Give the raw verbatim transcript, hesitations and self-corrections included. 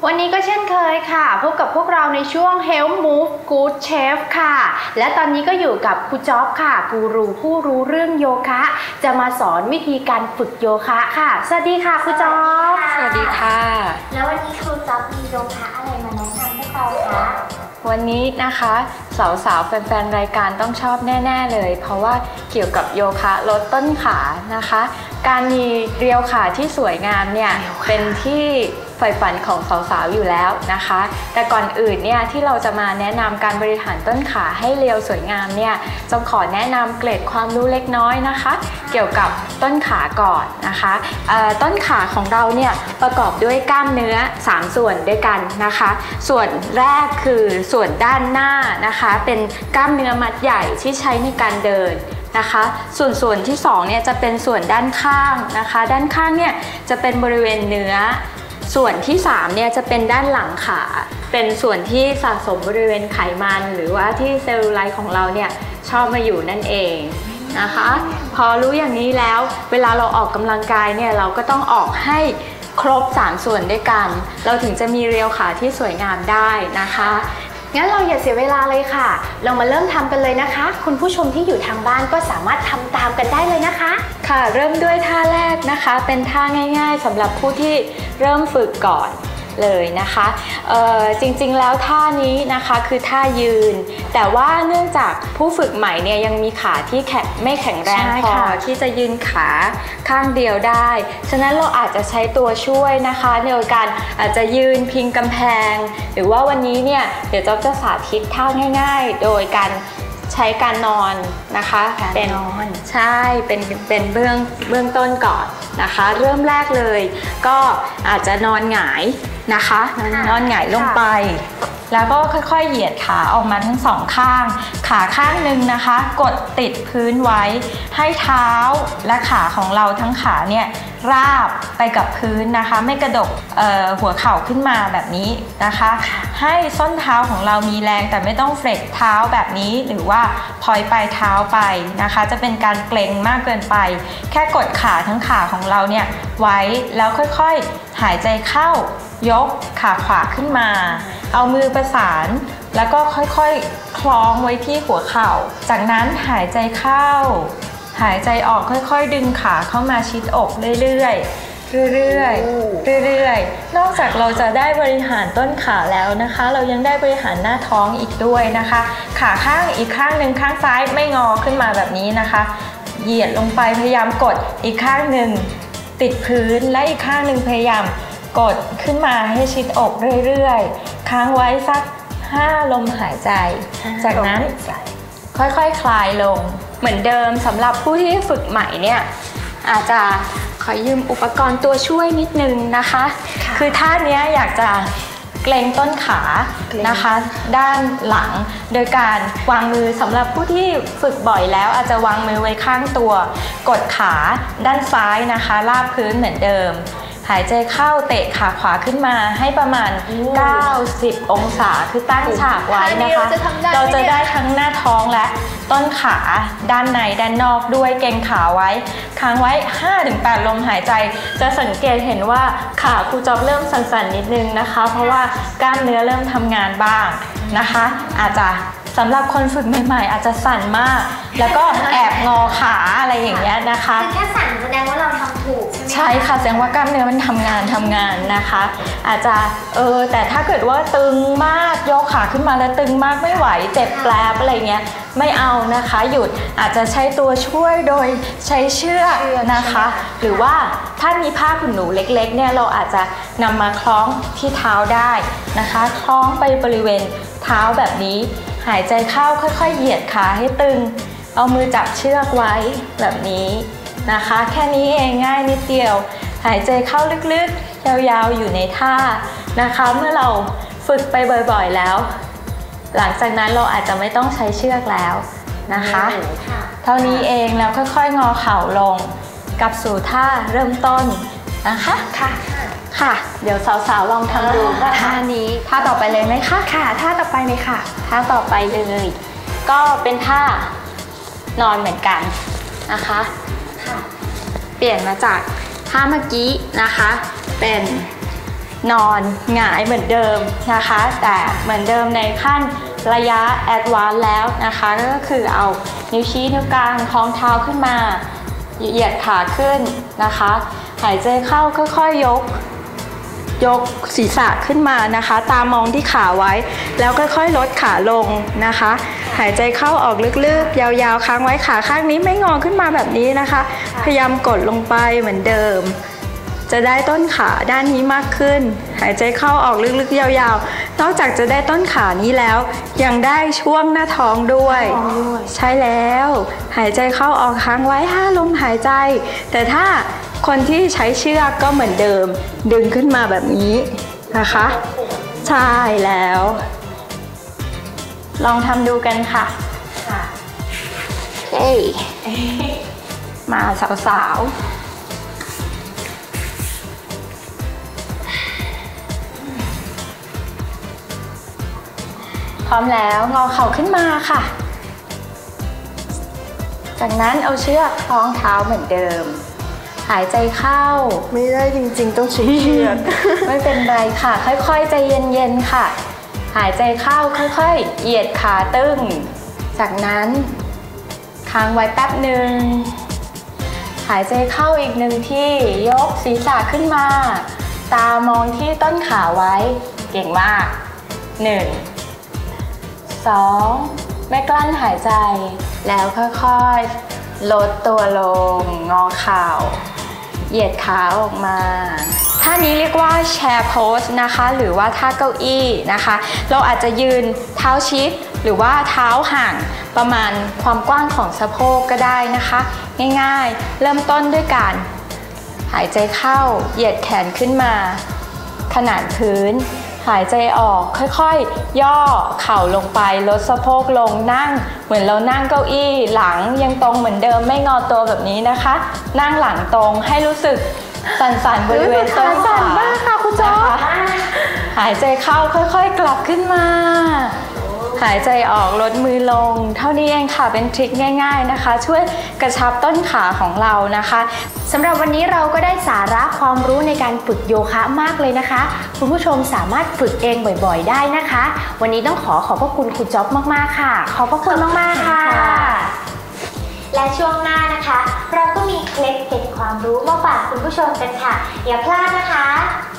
วันนี้ก็เช่นเคยค่ะพบกับพวกเราในช่วง Health Move Good Chef ค่ะและตอนนี้ก็อยู่กับครูจ๊อบค่ะกูรูผู้รู้เรื่องโยคะจะมาสอนวิธีการฝึกโยคะค่ะสวัสดีค่ะครูจ๊อบสวัสดีค่ะแล้ววันนี้ครูจ๊อบมีโยคะอะไรมาแนะนำพวกเราคะวันนี้นะคะสาวๆแฟนๆรายการต้องชอบแน่ๆเลยเพราะว่าเกี่ยวกับโยคะลดต้นขานะคะการมีเรียวขาที่สวยงามเนี่ยเป็นที่ใฝ่ฝันของสาวๆอยู่แล้วนะคะแต่ก่อนอื่นเนี่ยที่เราจะมาแนะนำการบริหารต้นขาให้เรียวสวยงามเนี่ยจะขอแนะนำเกร็ดความรู้เล็กน้อยนะคะเกี่ยวกับต้นขาก่อนนะคะต้นขาของเราเนี่ยประกอบด้วยกล้ามเนื้อสามส่วนด้วยกันนะคะส่วนแรกคือส่วนด้านหน้านะคะเป็นกล้ามเนื้อมัดใหญ่ที่ใช้ในการเดินนะคะส่วนส่วนที่สองเนี่ยจะเป็นส่วนด้านข้างนะคะด้านข้างเนี่ยจะเป็นบริเวณเนื้อส่วนที่สามเนี่ยจะเป็นด้านหลังขาเป็นส่วนที่สะสมบริเวณไขมันหรือว่าที่เซลลูไลท์ของเราเนี่ยชอบมาอยู่นั่นเองนะคะพอรู้อย่างนี้แล้วเวลาเราออกกำลังกายเนี่ยเราก็ต้องออกให้ครบสามส่วนด้วยกันเราถึงจะมีเรียวขาที่สวยงามได้นะคะงั้นเราอย่าเสียเวลาเลยค่ะเรามาเริ่มทำกันเลยนะคะคุณผู้ชมที่อยู่ทางบ้านก็สามารถทำตามกันได้เลยนะคะค่ะเริ่มด้วยท่าแรกนะคะเป็นท่าง่ายๆสำหรับผู้ที่เริ่มฝึกก่อนเลยนะคะเอ่อจริงๆแล้วท่านี้นะคะคือท่ายืนแต่ว่าเนื่องจากผู้ฝึกใหม่เนี่ยยังมีขาที่แข็งไม่แข็งแรงพอที่จะยืนขาข้างเดียวได้ฉะนั้นเราอาจจะใช้ตัวช่วยนะคะในการอาจจะยืนพิงกำแพงหรือว่าวันนี้เนี่ยเดี๋ยวจ๊อบจะสาธิตท่าง่ายๆโดยการใช้การนอนนะคะเป็นนอนใช่เป็นเป็นเบื้องเบื้องต้นก่อนนะคะเริ่มแรกเลยก็อาจจะนอนหงายนะคะนอนหงายลงไปแล้วก็ค่อยๆเหยียดขาออกมาทั้งสองข้างขาข้างหนึ่งนะคะกดติดพื้นไว้ให้เท้าและขาของเราทั้งขาเนี่ยราบไปกับพื้นนะคะไม่กระดกหัวเข่าขึ้นมาแบบนี้นะคะให้ส้นเท้าของเรามีแรงแต่ไม่ต้องเฟลกเท้าแบบนี้หรือว่าพอยปลายเท้าไปนะคะจะเป็นการเกร็งมากเกินไปแค่กดขาทั้งขาของเราเนี่ยไว้แล้วค่อยๆหายใจเข้ายกขาขวาขึ้นมาเอามือประสานแล้วก็ค่อยๆคล้องไว้ที่หัวเข่าจากนั้นหายใจเข้าหายใจออกค่อยๆดึงขาเข้ามาชิดอกเรื่อยๆเรื่อยๆเรื่อยๆนอกจากเราจะได้บริหารต้นขาแล้วนะคะเรายังได้บริหารหน้าท้องอีกด้วยนะคะขาข้างอีกข้างหนึ่งข้างซ้ายไม่งอขึ้นมาแบบนี้นะคะเหยียดลงไปพยายามกดอีกข้างหนึ่งติดพื้นและอีกข้างหนึ่งพยายามกดขึ้นมาให้ชิดอกเรื่อยๆค้างไว้สักห้าลมหายใจจากนั้นค่อยๆ ค, คลายลงเหมือนเดิมสำหรับผู้ที่ฝึกใหม่เนี่ยอาจจะขอยืมอุปกรณ์ตัวช่วยนิดนึงนะคะคือท่านี้อยากจะเกร็งต้นขานะคะด้านหลังโดยการวางมือสำหรับผู้ที่ฝึกบ่อยแล้วอาจจะวางมือไว้ข้างตัวกดขาด้านซ้ายนะคะราบพื้นเหมือนเดิมหายใจเข้าเตะขาขวาขึ้นมาให้ประมาณเก้าสิบองศาคือตั้งฉากไว้นะคะเราจะได้ทั้งหน้าท้องและต้นขาด้านในด้านนอกด้วยเกร็งขาไว้ค้างไว้ ห้าถึงแปด ลมหายใจจะสังเกตเห็นว่าขาครูจ๊อบเริ่มสั่นๆนิดนึงนะคะเพราะว่ากล้ามเนื้อเริ่มทำงานบ้างนะคะอาจจะสำหรับคนฝึกใหม่ๆอาจจะสั่นมากแล้วก็แอบงอขาอะไรอย่างเงี้ยนะคะแค่สั่นแสดงว่าเราทำถูกใช่ค่ะแสดงว่ากล้ามเนื้อมันทำงานทำงานนะคะอาจจะเออแต่ถ้าเกิดว่าตึงมากยกขาขึ้นมาแล้วตึงมากไม่ไหวเจ็บแปลบอะไรเงี้ยไม่เอานะคะหยุดอาจจะใช้ตัวช่วยโดยใช้เชือกนะคะหรือว่าถ้ามีผ้าขนหนูเล็กๆเนี่ยเราอาจจะนำมาคล้องที่เท้าได้นะคะคล้องไปบริเวณเท้าแบบนี้หายใจเข้าค่อยๆเหยียดขาให้ตึงเอามือจับเชือกไว้แบบนี้นะคะแค่นี้เองง่ายนิดเดียวหายใจเข้าลึกๆยาวๆอยู่ในท่านะคะเมื่อเราฝึกไปบ่อยๆแล้วหลังจากนั้นเราอาจจะไม่ต้องใช้เชือกแล้วนะคะเท่านี้เองแล้วค่อยๆงอเข่าลงกลับสู่ท่าเริ่มต้นนะคะค่ะค่ะเดี๋ยวสาวๆลองทำดูท่านี้ท่าต่อไปเลยไหมคะค่ะท่าต่อไปเลยค่ะท่าต่อไปเลยก็เป็นท่านอนเหมือนกันนะคะเปลี่ยนมาจากท่าเมื่อกี้นะคะเป็นนอนหงายเหมือนเดิมนะคะแต่เหมือนเดิมในขั้นระยะแอดวานซ์แล้วนะคะก็คือเอานิ้วชี้นิ้วกลางคล้องเท้าขึ้นมาเหยียดขาขึ้นนะคะหายใจเข้าค่อยๆยกยกศีรษะขึ้นมานะคะตามองที่ขาไว้แล้วค่อยๆลดขาลงนะคะหายใจเข้าออกลึกๆยาวๆค้างไว้ขาข้างนี้ไม่งอขึ้นมาแบบนี้นะคะพยายามกดลงไปเหมือนเดิมจะได้ต้นขาด้านนี้มากขึ้นหายใจเข้าออกลึกๆยาวๆนอกจากจะได้ต้นขานี้แล้วยังได้ช่วงหน้าท้องด้วยใช่แล้วหายใจเข้าออกค้างไว้ห้าลมหายใจแต่ถ้าคนที่ใช้เชือกก็เหมือนเดิมดึงขึ้นมาแบบนี้นะคะใช่แล้วลองทำดูกันค่ะเฮ้ยมาสาวๆพร้อมแล้วงอเข่าขึ้นมาค่ะจากนั้นเอาเชือกคล้องเท้าเหมือนเดิมหายใจเข้าไม่ได้จริงๆต้องใช้เชือกไม่เป็นไรค่ะค่อยๆใจเย็นๆค่ะหายใจเข้าค่อยๆเหยียดขาตึงจากนั้นค้างไว้แป๊บหนึ่งหายใจเข้าอีกหนึ่งที่ยกศีรษะขึ้นมาตามองที่ต้นขาไว้เก่งมากหนึ่งสองไม่กลั้นหายใจแล้วค่อยๆลดตัวลงงอเข่าเหยียดขาออกมาท่านี้เรียกว่าแชร์โพสนะคะหรือว่าท่าเก้าอี้นะคะเราอาจจะยืนเท้าชิดหรือว่าเท้าห่างประมาณความกว้างของสะโพกก็ได้นะคะง่ายๆเริ่มต้นด้วยการหายใจเข้าเหยียดแขนขึ้นมาขนานพื้นหายใจออกค่อยๆย่อเข่าลงไปลดสะโพกลงนั่งเหมือนเรานั่งเก้าอี้หลังยังตรงเหมือนเดิมไม่งอตัวแบบนี้นะคะนั่งหลังตรงให้รู้สึกสั่นๆบริเวณต้นขาสั่นมากค่ะคุณจ๊อบหายใจเข้าค่อยๆกลับขึ้นมาหายใจออกลดมือลงเท่านี้เองค่ะเป็นทริคง่ายๆนะคะช่วยกระชับต้นขาของเรานะคะสำหรับวันนี้เราก็ได้สาระความรู้ในการฝึกโยคะมากเลยนะคะคุณผู้ชมสามารถฝึกเองบ่อยๆได้นะคะวันนี้ต้องขอขอบพระคุณครูจ๊อบมากๆค่ะขอบพระคุณมากๆค่ะและช่วงหน้านะคะเราก็มีเคล็ดเก็บความรู้มาฝากคุณผู้ชมกันค่ะอย่าพลาดนะคะ